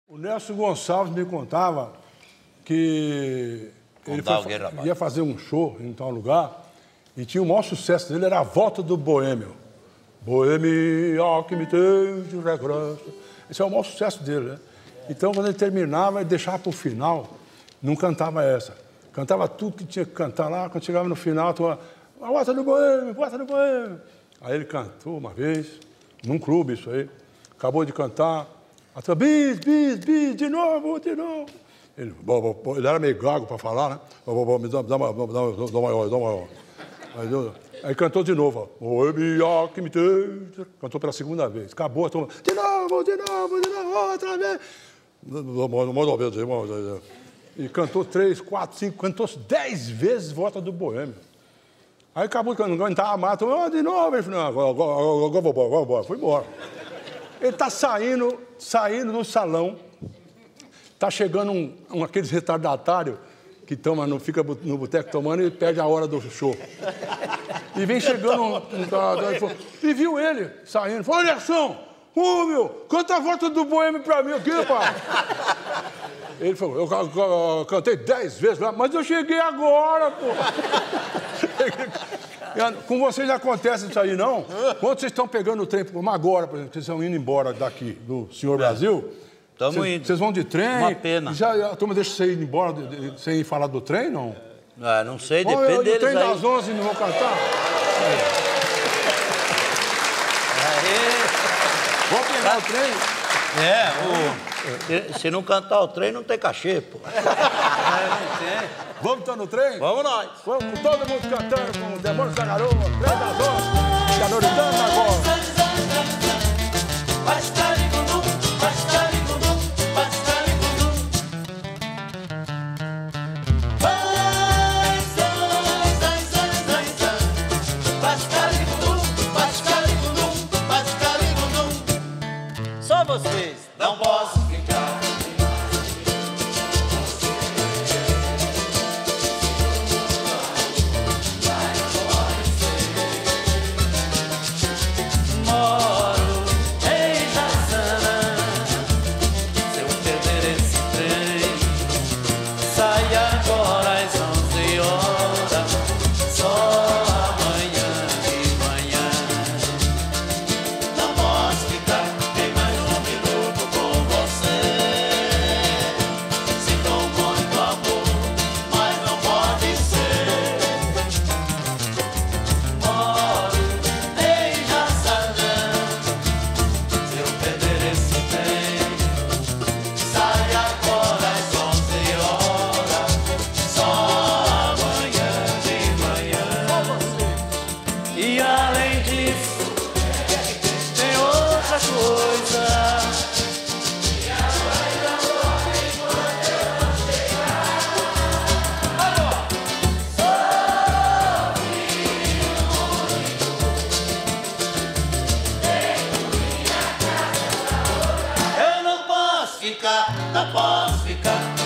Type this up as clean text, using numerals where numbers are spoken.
O Nelson Gonçalves me contava que ele ia fazer um show em tal lugar e tinha o maior sucesso dele, era a volta do Boêmio. Boêmio, que me tem de regresso. Esse é o maior sucesso dele, né? Então, quando ele terminava, ele deixava para o final, não cantava essa. Cantava tudo que tinha que cantar lá, quando chegava no final, a volta do Boêmio, volta do Boêmio. Aí ele cantou uma vez, num clube isso aí, acabou de cantar, bis, de novo. Ele era meio gago para falar, né? Me dá maior. Aí cantou de novo, ó. Que me tem. Cantou pela segunda vez. Acabou a turma. De novo, outra vez. E cantou 3, 4, 5, cantou 10 vezes Volta do Boêmio. Aí acabou que eu não aguentava mais, de novo. Ele falou, agora vou embora. Foi embora. Ele está saindo do salão, está chegando aqueles retardatários que fica no boteco tomando e perde a hora do show. E vem chegando e viu ele saindo. Falou, Anderson, meu, canta a Volta do Boêmio pra mim aqui, pai. Ele falou, eu cantei 10 vezes lá, mas eu cheguei agora, pô. Com vocês não acontece isso aí, não? Quando vocês estão pegando o trem, como agora, por exemplo, vocês estão indo embora daqui, do Senhor Brasil... Estamos indo. Vocês vão de trem? Uma pena. A turma deixa você ir embora sem falar do trem, não? Ah, não sei, depende deles aí. O trem das 11 não vão cantar? Vamos pegar o trem? Se não cantar o trem, não tem cachê, pô. Não tem. Vamos então no trem? Vamos nós. Vamos com todo mundo cantando com o Demônio da Garoa, trem das 11, galoritando agora. Só vocês. Não posso ficar. Moro em Jaçanã. Se eu perder esse trem, sai agora às 11 horas. Só amanhã de manhã. Não posso ficar nem mais um minuto com você. Sinto muito amor, mas não pode ser. Moro em Jaçanã. Se eu perder esse trem, sai agora às 11 horas. Só amanhã de manhã. E além disso, tem outra coisa. Eu não posso ficar, não posso ficar.